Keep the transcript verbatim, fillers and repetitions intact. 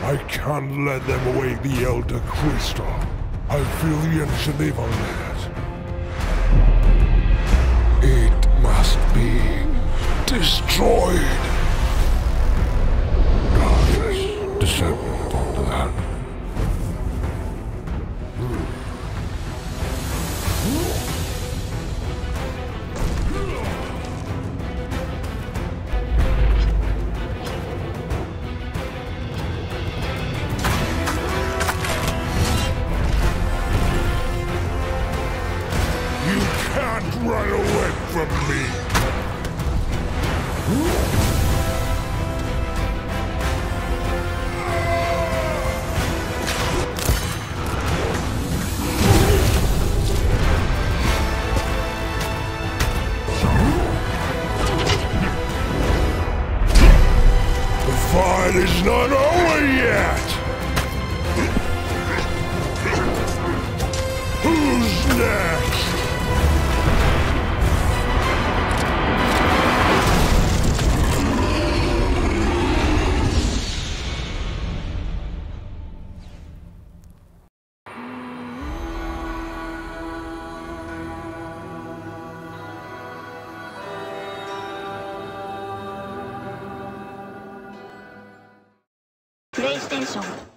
I can't let them awake the Elder Crystal. I feel the energy they've unleashed. It must be destroyed. Darkness descend upon the land. Run away from me! The fight is not over yet! Who's next? PlayStation